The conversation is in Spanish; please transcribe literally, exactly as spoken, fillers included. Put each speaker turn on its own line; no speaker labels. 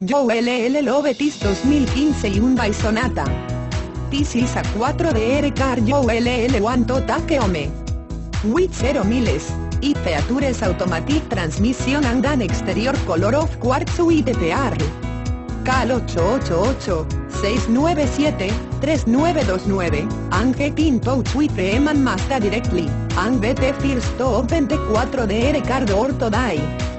Joe L L Lovetis dos mil quince Hyundai Sonata. This is a cuatro D R car Joe L L one to take home. With zero miles. It features automatic transmission and an exterior color of quartz with P R. Cal ocho ocho ocho, seis nueve siete, tres nueve dos nueve, and get in touch with them and Mazda directly, and be the first to open the cuatro D R car door today.